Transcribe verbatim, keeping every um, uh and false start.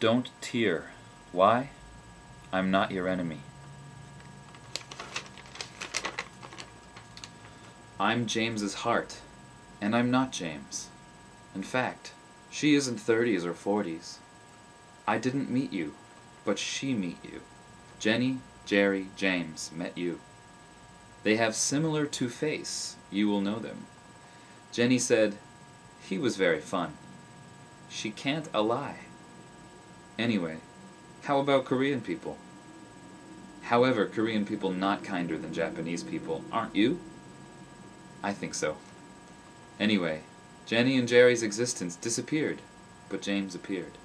Don't tear. Why? I'm not your enemy. I'm James's heart, and I'm not James. In fact, she isn't thirties or forties. I didn't meet you, but she meet you. Jenny, Jerry, James met you. They have similar to face, you will know them. Jenny said, he was very fun. She can't a lie. Anyway, how about Korean people? However, Korean people not kinder than Japanese people, aren't you? I think so. Anyway, Jenny and Jerry's existence disappeared, but James appeared.